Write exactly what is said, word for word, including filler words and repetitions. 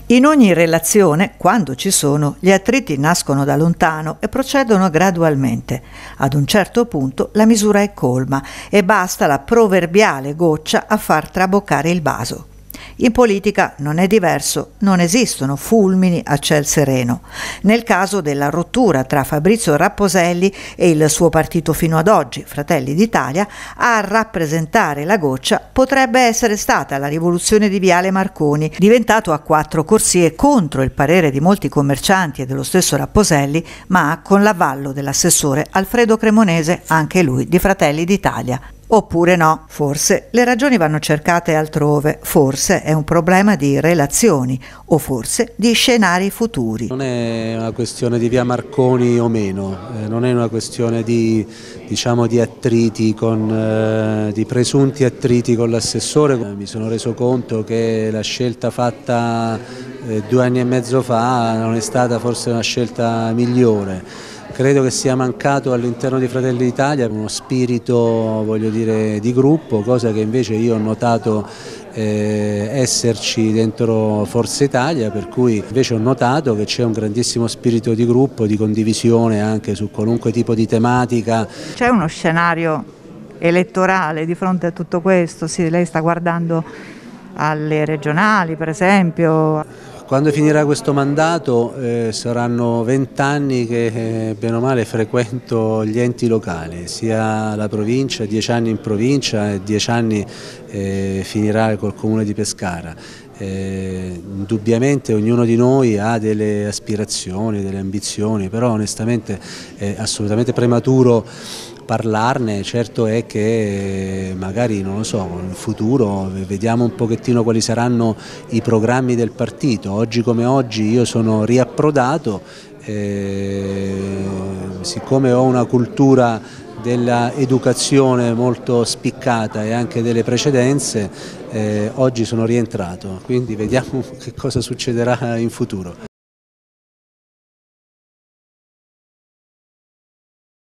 In ogni relazione, quando ci sono, gli attriti nascono da lontano e procedono gradualmente. Ad un certo punto la misura è colma e basta la proverbiale goccia a far traboccare il vaso. In politica non è diverso, non esistono fulmini a ciel sereno. Nel caso della rottura tra Fabrizio Rapposelli e il suo partito fino ad oggi, Fratelli d'Italia, a rappresentare la goccia potrebbe essere stata la rivoluzione di Viale Marconi, diventato a quattro corsie contro il parere di molti commercianti e dello stesso Rapposelli, ma con l'avallo dell'assessore Alfredo Cremonese, anche lui di Fratelli d'Italia. Oppure no, forse le ragioni vanno cercate altrove, forse è un problema di relazioni o forse di scenari futuri. Non è una questione di via Marconi o meno, eh, non è una questione di, diciamo, di attriti, con, eh, di presunti attriti con l'assessore. Mi sono reso conto che la scelta fatta eh, due anni e mezzo fa non è stata forse una scelta migliore. Credo che sia mancato all'interno di Fratelli d'Italia uno spirito, voglio dire, di gruppo, cosa che invece io ho notato eh, esserci dentro Forza Italia, per cui invece ho notato che c'è un grandissimo spirito di gruppo, di condivisione anche su qualunque tipo di tematica. C'è uno scenario elettorale di fronte a tutto questo? Sì, lei sta guardando alle regionali, per esempio. Quando finirà questo mandato eh, saranno vent'anni che eh, bene o male frequento gli enti locali, sia la provincia, dieci anni in provincia e dieci anni eh, finirà col comune di Pescara. Eh, indubbiamente ognuno di noi ha delle aspirazioni, delle ambizioni, però onestamente è assolutamente prematuro parlarne. Certo è che magari, non lo so, in futuro vediamo un pochettino quali saranno i programmi del partito. Oggi come oggi io sono riapprodato, eh, siccome ho una cultura dell'educazione molto spiccata e anche delle precedenze, eh, oggi sono rientrato, quindi vediamo che cosa succederà in futuro.